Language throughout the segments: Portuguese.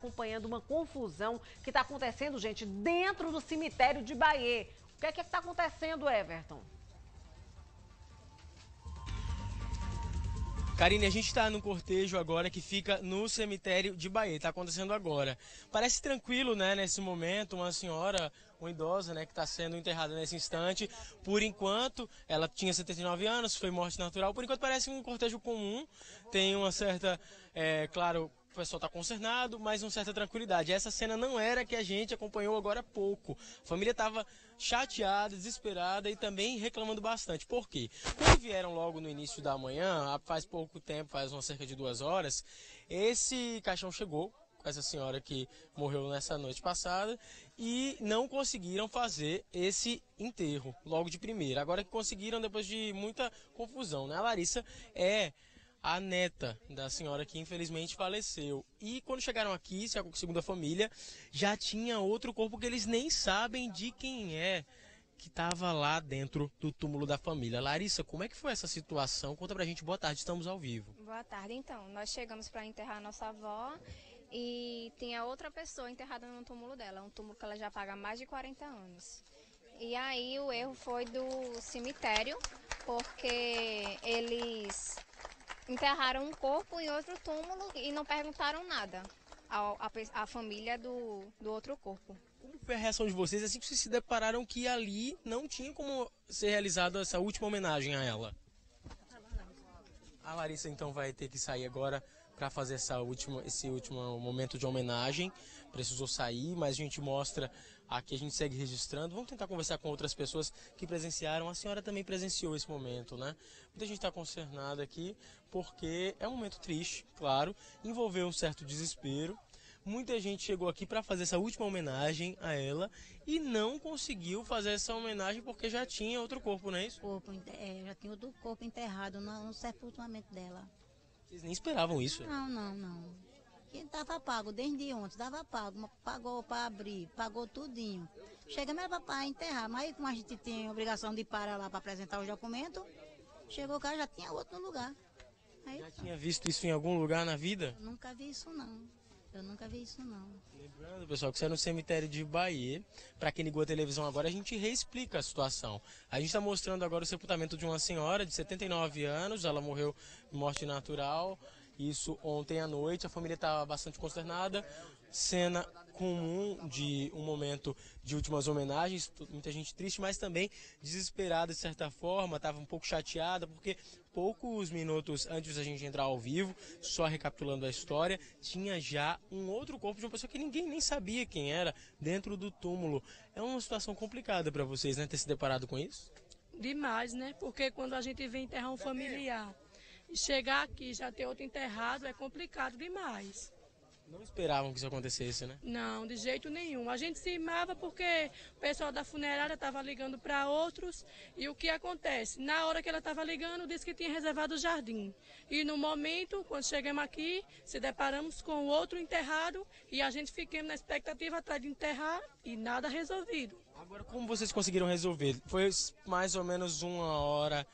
acompanhando uma confusão que está acontecendo, gente, dentro do cemitério de Bahia. O que é que está acontecendo, Everton? Karine, a gente está no cortejo agora que fica no cemitério de Bahia, está acontecendo agora. Parece tranquilo, né, nesse momento, uma senhora, uma idosa, né, que está sendo enterrada nesse instante. Por enquanto, ela tinha 79 anos, foi morte natural. Por enquanto parece um cortejo comum, tem uma certa, claro, o pessoal está concernado, mas uma certa tranquilidade. Essa cena não era que a gente acompanhou agora há pouco. A família estava chateada, desesperada e também reclamando bastante. Por quê? Quando vieram logo no início da manhã, faz pouco tempo, faz cerca de 2 horas, esse caixão chegou com essa senhora que morreu nessa noite passada e não conseguiram fazer esse enterro logo de primeira. Agora que conseguiram depois de muita confusão, né? A Larissa é a neta da senhora que infelizmente faleceu. E quando chegaram aqui, segundo a família, já tinha outro corpo que eles nem sabem de quem é que estava lá dentro do túmulo da família. Larissa, como é que foi essa situação? Conta pra gente. Boa tarde, estamos ao vivo. Boa tarde, então. Nós chegamos para enterrar a nossa avó e tinha outra pessoa enterrada no túmulo dela, um túmulo que ela já paga há mais de 40 anos. E aí o erro foi do cemitério, porque eles enterraram um corpo em outro túmulo e não perguntaram nada à família do outro corpo. Como foi a reação de vocês assim que vocês se depararam que ali não tinha como ser realizada essa última homenagem a ela? A Larissa então vai ter que sair agora para fazer esse último momento de homenagem. Precisou sair, mas a gente mostra aqui, a gente segue registrando. Vamos tentar conversar com outras pessoas que presenciaram. A senhora também presenciou esse momento, né? Muita gente está concernada aqui porque é um momento triste, claro, envolveu um certo desespero. Muita gente chegou aqui para fazer essa última homenagem a ela e não conseguiu fazer essa homenagem porque já tinha outro corpo, não é isso? Já tinha outro corpo enterrado no sepultamento dela. Vocês nem esperavam isso? Não. Que estava pago desde ontem, estava pago, pagou para abrir, pagou tudinho. Chegamos para enterrar, mas como a gente tinha obrigação de parar lá para apresentar os documentos, chegou cá, já tinha outro no lugar. Aí, já tinha visto isso em algum lugar na vida? Eu nunca vi isso não. Lembrando, pessoal, que você é no cemitério de Bahia. Para quem ligou a televisão agora, a gente reexplica a situação. A gente está mostrando agora o sepultamento de uma senhora de 79 anos. Ela morreu de morte natural. Isso ontem à noite. A família estava bastante consternada. Cena comum de um momento de últimas homenagens. Muita gente triste, mas também desesperada de certa forma. Estava um pouco chateada porque poucos minutos antes da gente entrar ao vivo, só recapitulando a história, tinha já um outro corpo de uma pessoa que ninguém nem sabia quem era dentro do túmulo. É uma situação complicada para vocês, né, ter se deparado com isso? Demais, né? Porque quando a gente vem enterrar um familiar e chegar aqui já ter outro enterrado é complicado demais. Não esperavam que isso acontecesse, né? Não, de jeito nenhum. A gente se mava porque o pessoal da funerária estava ligando para outros e o que acontece? Na hora que ela estava ligando, disse que tinha reservado o jardim. E no momento, quando chegamos aqui, se deparamos com outro enterrado e a gente ficamos na expectativa atrás de enterrar e nada resolvido. Agora, como vocês conseguiram resolver? Foi mais ou menos 1h30,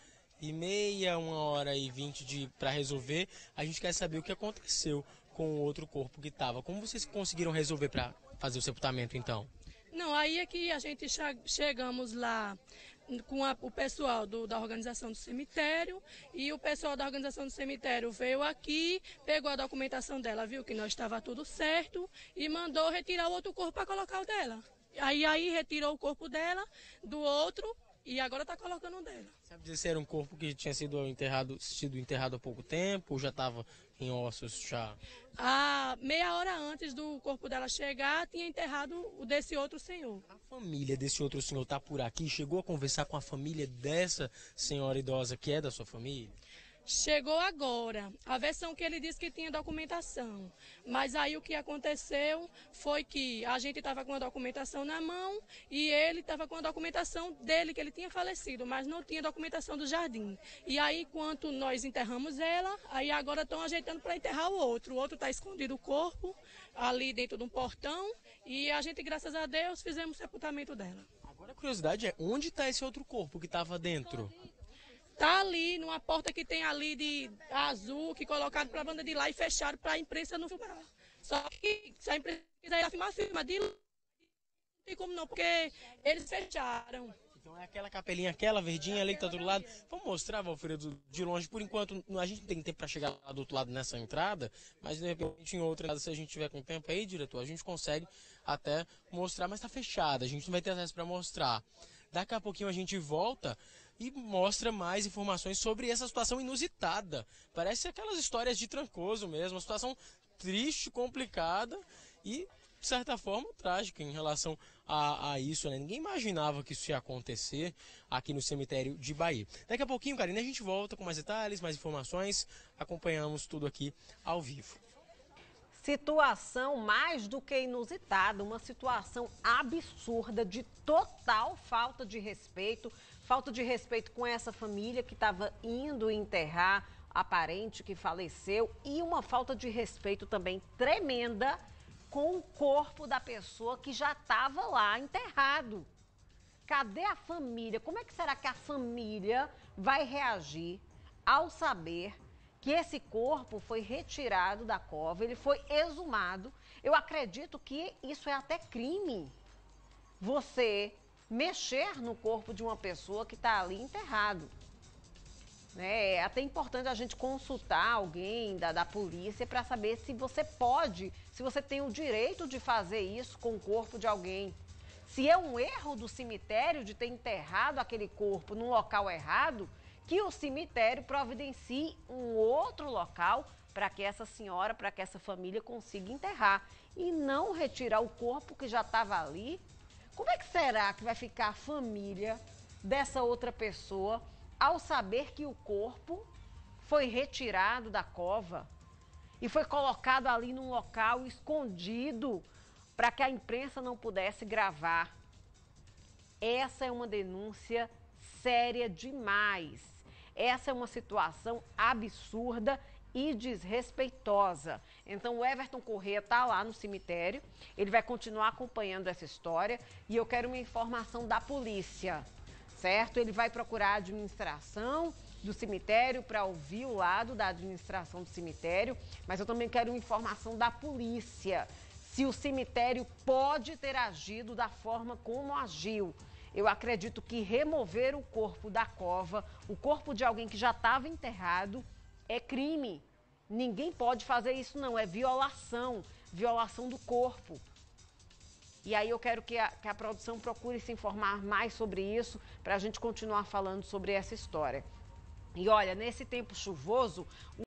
1h20 para resolver. A gente quer saber o que aconteceu com o outro corpo que estava. Como vocês conseguiram resolver para fazer o sepultamento, então? Não, aí é que a gente chegamos lá com o pessoal da organização do cemitério e o pessoal da organização do cemitério veio aqui, pegou a documentação dela, viu que nós estava tudo certo e mandou retirar o outro corpo para colocar o dela. Aí retirou o corpo dela do outro e agora está colocando o dela. Sabe dizer se era um corpo que tinha sido enterrado há pouco tempo ou já estava em ossos já? Meia hora antes do corpo dela chegar, tinha enterrado o desse outro senhor. A família desse outro senhor está por aqui? Chegou a conversar com a família dessa senhora idosa que é da sua família? Chegou agora, a versão que ele disse que tinha documentação, mas aí o que aconteceu foi que a gente estava com a documentação na mão e ele estava com a documentação dele, que ele tinha falecido, mas não tinha documentação do jardim. E aí, enquanto nós enterramos ela, aí agora estão ajeitando para enterrar o outro está escondido o corpo ali dentro de um portão e a gente, graças a Deus, fizemos o sepultamento dela. Agora a curiosidade é, onde está esse outro corpo que estava dentro? Tá ali, numa porta que tem ali de azul, que colocaram para a banda de lá e fecharam para a imprensa não filmar. Só que se a empresa quiser afirmar, afirma. De lá, não tem como não, porque eles fecharam. Então é aquela capelinha, aquela verdinha ali que tá do outro lado. Vamos mostrar, Valfredo, de longe. Por enquanto, a gente não tem tempo para chegar lá do outro lado nessa entrada, mas de repente em outra entrada, se a gente tiver com tempo aí, diretor, a gente consegue até mostrar, mas tá fechada, a gente não vai ter acesso para mostrar. Daqui a pouquinho a gente volta e mostra mais informações sobre essa situação inusitada. Parece aquelas histórias de Trancoso mesmo, uma situação triste, complicada e, de certa forma, trágica em relação a isso, né? Ninguém imaginava que isso ia acontecer aqui no cemitério de Bahia. Daqui a pouquinho, Karine, a gente volta com mais detalhes, mais informações, acompanhamos tudo aqui ao vivo. Situação mais do que inusitada, uma situação absurda de total falta de respeito com essa família que estava indo enterrar a parente que faleceu e uma falta de respeito também tremenda com o corpo da pessoa que já estava lá enterrado. Cadê a família? Como é que será que a família vai reagir ao saber que esse corpo foi retirado da cova, ele foi exumado? Eu acredito que isso é até crime. Você mexer no corpo de uma pessoa que está ali enterrado. É até importante a gente consultar alguém da polícia para saber se você pode, se você tem o direito de fazer isso com o corpo de alguém. Se é um erro do cemitério de ter enterrado aquele corpo num local errado, que o cemitério providencie um outro local para que essa senhora, para que essa família consiga enterrar. E não retirar o corpo que já estava ali. Como é que será que vai ficar a família dessa outra pessoa ao saber que o corpo foi retirado da cova e foi colocado ali num local escondido para que a imprensa não pudesse gravar? Essa é uma denúncia séria demais. Essa é uma situação absurda e desrespeitosa. Então o Everton Corrêa está lá no cemitério, ele vai continuar acompanhando essa história e eu quero uma informação da polícia, certo? Ele vai procurar a administração do cemitério para ouvir o lado da administração do cemitério, mas eu também quero uma informação da polícia, se o cemitério pode ter agido da forma como agiu. Eu acredito que remover o corpo da cova, o corpo de alguém que já estava enterrado, é crime. Ninguém pode fazer isso não, é violação do corpo. E aí eu quero que a produção procure se informar mais sobre isso, para a gente continuar falando sobre essa história. E olha, nesse tempo chuvoso,